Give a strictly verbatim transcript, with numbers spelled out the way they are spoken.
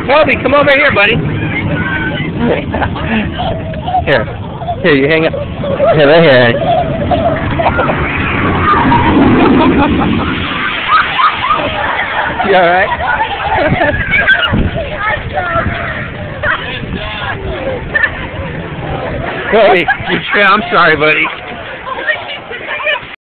Kobe, come over here, buddy. Here. Here, you hang up. Here, right here. You alright? Kobe, you sure? I'm sorry, buddy.